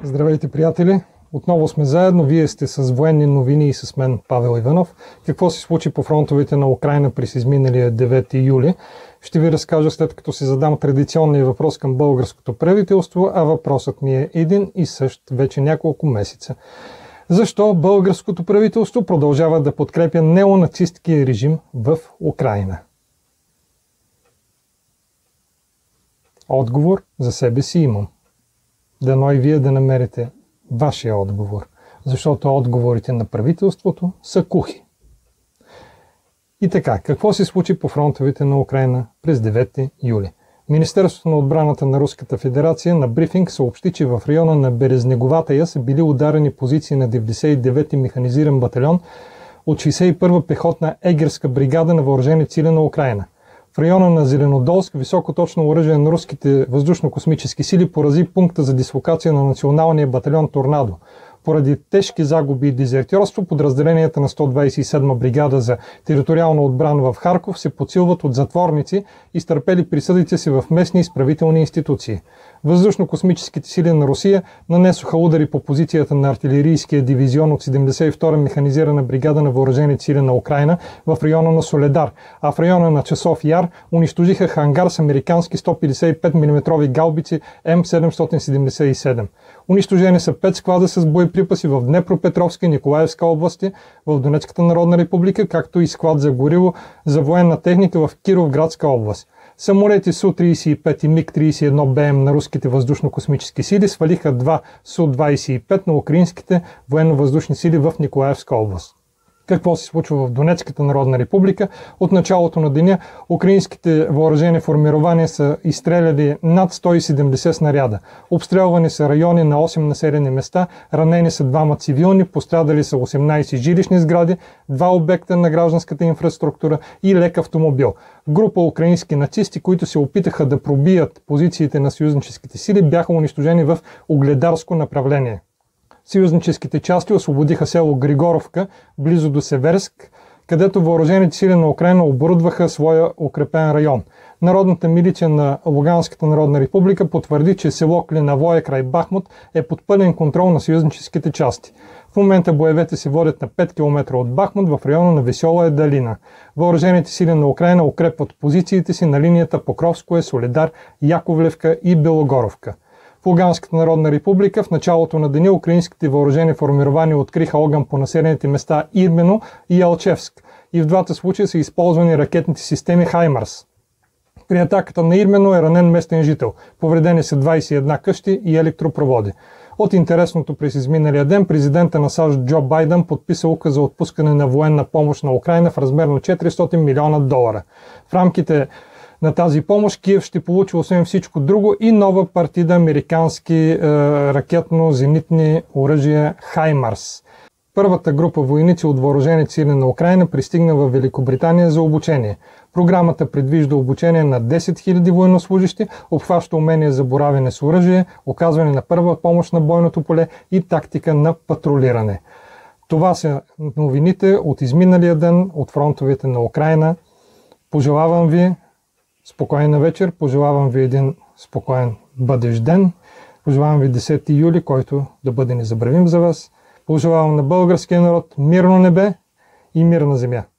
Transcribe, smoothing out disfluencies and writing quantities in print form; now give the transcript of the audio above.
Здравейте, приятели! Отново сме заедно. Вие сте с военни новини и с мен, Павел Иванов. Какво се случи по фронтовете на Украйна през изминалия 9 юли? Ще ви разкажа, след като си задам традиционния въпрос към българското правителство, а въпросът ми е един и същ вече няколко месеца. Защо българското правителство продължава да подкрепя неонацисткия режим в Украйна? Отговор за себе си имам. Дано и вие да намерите вашия отговор, защото отговорите на правителството са кухи. И така, какво се случи по фронтовете на Украйна през 9 юли? Министерството на отбраната на Руската федерация на брифинг съобщи, че в района на Березнеговатая са били ударени позиции на 99-ти механизиран батальон от 61-а пехотна егерска бригада на въоръжени сили на Украйна. В района на Зеленодолск високоточно оръжие на руските въздушно-космически сили порази пункта за дислокация на националния батальон Торнадо. Поради тежки загуби и дезертирство, подразделенията на 127-ма бригада за териториална отбрана в Харков се подсилват от затворници, изтърпели присъдите си в местни изправителни институции. Въздушно-космическите сили на Русия нанесоха удари по позицията на артилерийския дивизион от 72-та механизирана бригада на въоръжените сили на Украйна в района на Соледар, а в района на Часов Яр унищожиха хангар с американски 155 мм гаубици М777. Унищожени са 5 склада с боеприпаси в Днепропетровска и Николаевска области, в Донецката народна република, както и склад за гориво за военна техника в Кировградска област. Самолети Су-35 и МиГ-31БМ на руските въздушно-космически сили свалиха 2 Су-25 на украинските военно-въздушни сили в Николаевска област. Какво се случва в Донецката народна република? От началото на деня украинските въоръжени формирования са изстреляли над 170 снаряда. Обстрелвани са райони на 8 населени места, ранени са 2 цивилни, пострадали са 18 жилищни сгради, 2 обекта на гражданската инфраструктура и лек автомобил. Група украински нацисти, които се опитаха да пробият позициите на съюзническите сили, бяха унищожени в Угледарско направление. Съюзническите части освободиха село Григоровка, близо до Северск, където въоръжените сили на Украйна оборудваха своя укрепен район. Народната милиция на Луганската народна република потвърди, че село Клинавое край Бахмут е под пълен контрол на съюзническите части. В момента боевете се водят на 5 км от Бахмут в района на Весела Далина. Въоръжените сили на Украйна укрепват позициите си на линията Покровское, Соледар, Яковлевка и Белогоровка. В Луганската народна република в началото на деня украинските въоръжени формирования откриха огън по населените места Ирмено и Алчевск. И в двата случая са използвани ракетните системи Хаймарс. При атаката на Ирмено е ранен местен жител. Повредени са 21 къщи и електропроводи. От интересното през изминалия ден президента на САЩ Джо Байден подписа указ за отпускане на военна помощ на Украйна в размер на $400 милиона. В рамките на тази помощ Киев ще получи освен всичко друго и нова партида американски ракетно-зенитни оръжия Хаймарс. Първата група войници от въоръжените сили на Украйна пристигна в Великобритания за обучение. Програмата предвижда обучение на 10 000 военнослужащи, обхваща умения за боравене с оръжие, оказване на първа помощ на бойното поле и тактика на патрулиране. Това са новините от изминалия ден от фронтовете на Украйна. Пожелавам ви спокойна вечер, пожелавам ви един спокоен бъдещ ден, пожелавам ви 10 юли, който да бъде незабравим за вас. Пожелавам на българския народ мирно небе и мирна земя.